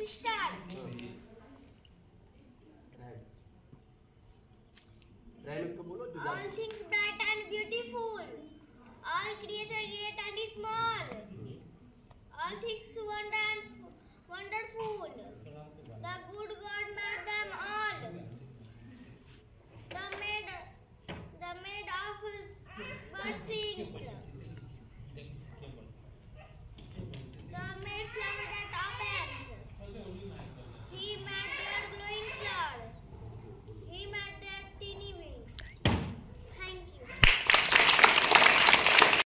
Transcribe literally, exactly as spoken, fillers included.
start. Right rhyme को बोलो जो All things